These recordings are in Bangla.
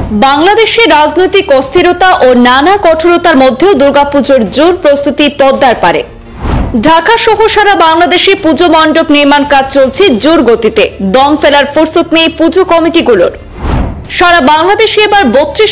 বাংলাদেশে রাজনৈতিক অস্থিরতা ও নানা কঠোরতার মধ্যেও দুর্গাপুজোর জোর প্রস্তুতি পদ্মার পারে। ঢাকা সহ সারা বাংলাদেশে পুজো মণ্ডপ নির্মাণ কাজ চলছে জোর গতিতে। দম ফেলার ফুরসত নেই পুজো কমিটিগুলোর। সারা বাংলাদেশে এবার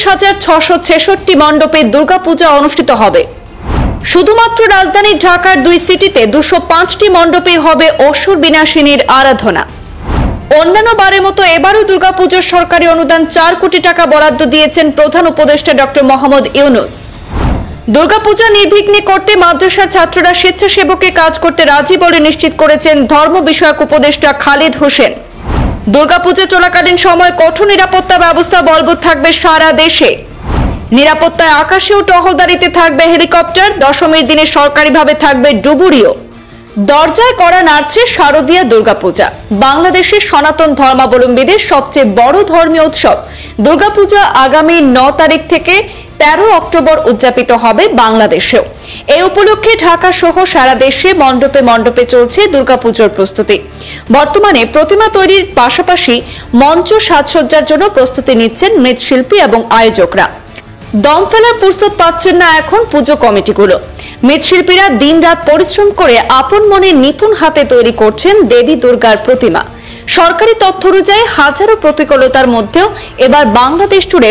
৩২,৬৬৬ মণ্ডপে দুর্গাপূজা অনুষ্ঠিত হবে। শুধুমাত্র রাজধানী ঢাকার ২ সিটিতে ২০৫টি মণ্ডপে হবে অসুর বিনাশিনীর আরাধনা। অন্যান্য বারের মতো এবারও দুর্গাপুজোর সরকারি অনুদান ৪ কোটি টাকা বরাদ্দ দিয়েছেন প্রধান উপদেষ্টা ডক্টর মোহাম্মদ ইউনূস। দুর্গাপূজা নির্বিঘ্নে করতে মাদ্রাসার ছাত্ররা স্বেচ্ছাসেবকে কাজ করতে রাজি বলে নিশ্চিত করেছেন ধর্ম বিষয়ক উপদেষ্টা খালিদ হোসেন। দুর্গাপূজা চলাকালীন সময় কঠোর নিরাপত্তা ব্যবস্থা বলবৎ থাকবে সারা দেশে। নিরাপত্তায় আকাশেও টহলদারিতে থাকবে হেলিকপ্টার। দশমীর দিনে সরকারিভাবে থাকবে ডুবুরিও। দরজায় কড়া নাড়ছে শারদীয়া দুর্গাপূজা। বাংলাদেশের সনাতন ধর্মাবলম্বীদের সবচেয়ে বড় ধর্মীয় উৎসব দুর্গাপূজা আগামী ৯ তারিখ থেকে ১৩ অক্টোবর উদযাপিত হবে বাংলাদেশেও। এই উপলক্ষে ঢাকা সহ সারা দেশে মণ্ডপে মণ্ডপে চলছে দুর্গাপুজোর প্রস্তুতি। বর্তমানে প্রতিমা তৈরির পাশাপাশি মঞ্চ সাজসজ্জার জন্য প্রস্তুতি নিচ্ছেন মৃৎশিল্পী এবং আয়োজকরা। দম ফেলার ফুরসত পাচ্ছেন না এখন পুজো কমিটিগুলো। মৃৎশিল্পীরা দিনরাত পরিশ্রম করে আপন মনে নিপুণ হাতে তৈরি করছেন দেবী দুর্গার প্রতিমা। সরকারি তথ্য অনুযায়ী হাজারো প্রতিকূলতার মধ্যেও এবার বাংলাদেশ জুড়ে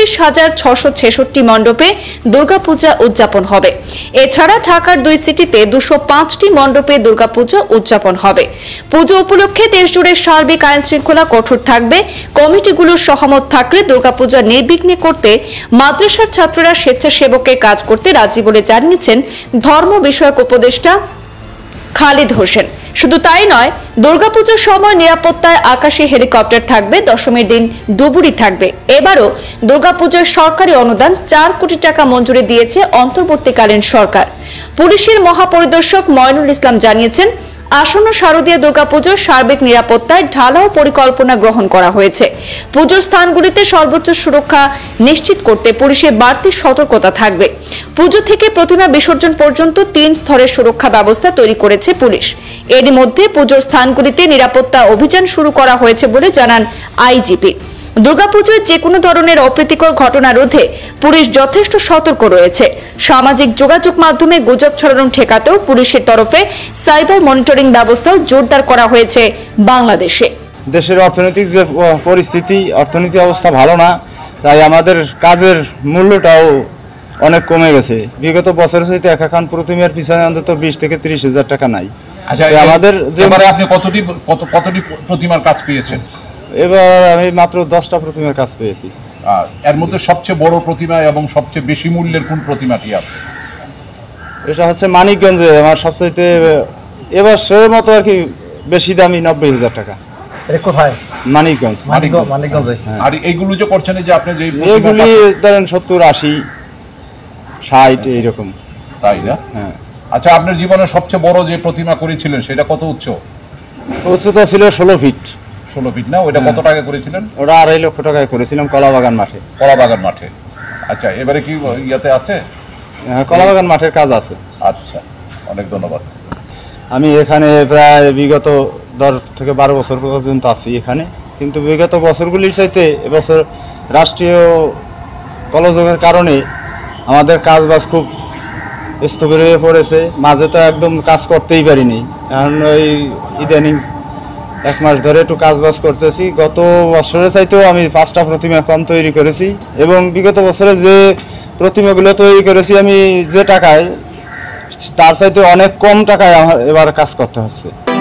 ৩২,৬৬৬ মণ্ডপে দুর্গাপূজা উদযাপন হবে। এছাড়া ঢাকার ২ সিটিতে ২০৫টি মণ্ডপে দুর্গাপূজা উদযাপন হবে। পুজো উপলক্ষে দেশজুড়ে সার্বিক আইন শৃঙ্খলা কঠোর থাকবে। কমিটিগুলোর সহমত থাকলে দুর্গাপূজা নির্বিঘ্নে করতে মাদ্রাসার ছাত্ররা স্বেচ্ছাসেবকের কাজ করতে রাজি বলে জানিয়েছেন ধর্ম বিষয়ক উপদেষ্টা খালিদ হোসেন। শুধু তাই নয়, দুর্গাপূজার সময় নিরাপত্তায় আকাশে হেলিকপ্টার থাকবে। দশমীর দিন ডুবুরি থাকবে। এবারও দুর্গাপূজার সরকারি অনুদান ৪ কোটি টাকা মঞ্জুরি দিয়েছে অন্তর্বর্তীকালীন সরকার। পুলিশের মহাপরিদর্শক ময়নুল ইসলাম জানিয়েছেন, আসন্ন শারদীয়া দুর্গাপুজোর সার্বিক নিরাপত্তায় ঢালাও পরিকল্পনা গ্রহণ করা হয়েছে। পুজোর স্থানগুলিতে সর্বোচ্চ সুরক্ষা নিশ্চিত করতে পুলিশের বাড়তি সতর্কতা থাকবে। পুজো থেকে প্রতিমা বিসর্জন পর্যন্ত ৩ স্তরের সুরক্ষা ব্যবস্থা তৈরি করেছে পুলিশ। এরই মধ্যে পুজোর স্থানগুলিতে নিরাপত্তা অভিযান শুরু করা হয়েছে বলে জানান আইজিপি। দুর্গাপুজোয় যে কোনো ধরনের অপ্রীতিকর ঘটনা রোধে পুলিশ যথেষ্ট সতর্ক রয়েছে। সামাজিক যোগাযোগ মাধ্যমে গুজব ছড়ানো ঠেকাতেও পুলিশের তরফে সাইবার মনিটরিং ব্যবস্থাও জোরদার করা হয়েছে বাংলাদেশে। দেশের অর্থনৈতিক যে পরিস্থিতি, অর্থনৈতিক অবস্থা ভালো না, তাই আমাদের কাজের মূল্যটাও অনেক কমে গেছে। বিগত বছরের সাথে এখন প্রতিমার পিছনে অন্তত ২০ থেকে ৩০ হাজার টাকা নাই। আচ্ছা, আমাদের এবারে আপনি কতটি প্রতিমার কাজ পেয়েছেন? এবার আমি মাত্র 10টা প্রতিমার কাজ পেয়েছি। এর মধ্যে সবচেয়ে বড় প্রতিমা এবং সবচেয়ে বেশি মূল্যের কোন প্রতিমাটি আছে? এটা হচ্ছে মানিকগঞ্জে আমার সবচেয়ে এবার সের মতো আর কি বেশি দামি ৯০,০০০ টাকা। কোথায়? মানিকগঞ্জ। আর এইগুলো যে করছেন যে আপনি যে এগুলি ধরেন ৭০, ৮০, ৬০ এইরকম। তাই না? হ্যাঁ। আচ্ছা, আপনার জীবনের সবচেয়ে বড় যে প্রতিমা করেছিলেন সেটা কত উচ্চ? উচ্চতা ছিল ১৬ ফিট। ১৬ ফিট না? ওটা কত টাকা করেছিলেন? ওটা ২.৫ লক্ষ টাকায় করেছিলাম কলাবাগান মাঠে। কলাবাগান মাঠে। আচ্ছা, এবারে কি ইয়াতে আছে? হ্যাঁ, কলাবাগান মাঠের কাজ আছে। আচ্ছা, অনেক ধন্যবাদ। আমি এখানে প্রায় বিগত ১০ থেকে ১২ বছর পর্যন্ত আছি এখানে, কিন্তু বিগত বছরগুলির চাইতে এবছর রাষ্ট্রীয় গোলযোগের কারণে আমাদের কাজবাজ খুব স্থবির হয়ে পড়েছে। মাঝে তো একদম কাজ করতেই পারিনি। এখন ওই ইদানিং ১ মাস ধরে একটু কাজবাজ করতেছি। গত বছরের চাইতেও আমি 5টা প্রতিমা কম তৈরি করেছি এবং বিগত বছরে যে প্রতিমাগুলো তৈরি করেছি আমি যে টাকায়, তার চাইতে অনেক কম টাকায় আমার এবার কাজ করতে হচ্ছে।